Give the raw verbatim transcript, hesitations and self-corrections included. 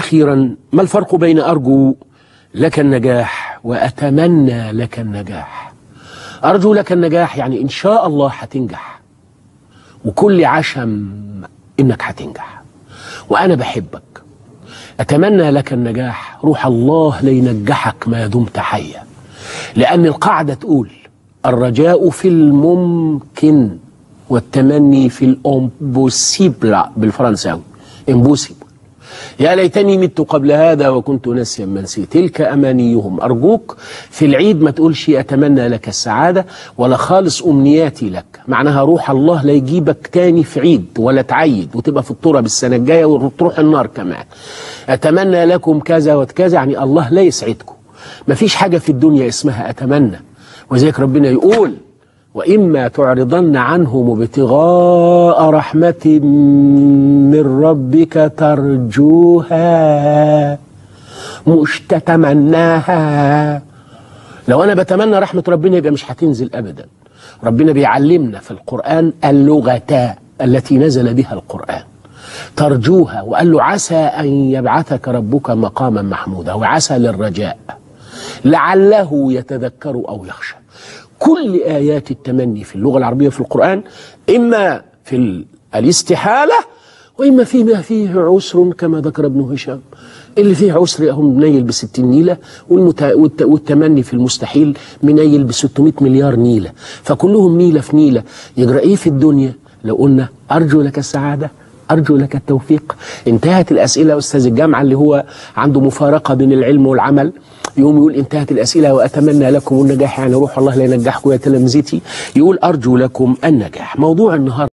وأخيرا، ما الفرق بين أرجو لك النجاح وأتمنى لك النجاح؟ أرجو لك النجاح يعني إن شاء الله هتنجح، وكل عشم إنك هتنجح، وأنا بحبك. أتمنى لك النجاح، روح الله لينجحك ما دمت حيا، لأن القاعدة تقول الرجاء في الممكن والتمني في الامبوسيبل بالفرنساوي، امبوسيبل. يا ليتني مت قبل هذا وكنت ناسيا منسي، تلك أمانيهم. أرجوك في العيد ما تقولش أتمنى لك السعادة ولا خالص أمنياتي لك، معناها روح الله لا يجيبك تاني في عيد ولا تعيد وتبقى في التراب السنة الجاية وتروح النار كمان. أتمنى لكم كذا وكذا يعني الله لا يسعدكم. مفيش حاجة في الدنيا اسمها أتمنى، وذلك ربنا يقول وإما تعرضن عنهم ابتغاء رحمة من ربك ترجوها مش تتمناها. لو أنا بتمنى رحمة ربنا يبقى مش هتنزل أبدا. ربنا بيعلمنا في القرآن اللغة التي نزل بها القرآن، ترجوها، وقال له عسى أن يبعثك ربك مقاما محمودا، وعسى للرجاء لعله يتذكر أو يخشى. كل آيات التمني في اللغة العربية في القرآن إما في الاستحالة وإما فيما فيه عسر كما ذكر ابن هشام. اللي فيه عسر هم منيل بستين نيلة، والتمني في المستحيل منيل بستمائة مليار نيلة، فكلهم نيلة في نيلة. يجرى إيه في الدنيا لو قلنا أرجو لك السعادة، أرجو لك التوفيق؟ انتهت الأسئلة. أستاذ الجامعة اللي هو عنده مفارقة بين العلم والعمل يقوم يقول انتهت الأسئلة وأتمنى لكم النجاح، يعني روح الله لا ينجحكم يا تلامذتي. يقول أرجو لكم النجاح. موضوع النهاردة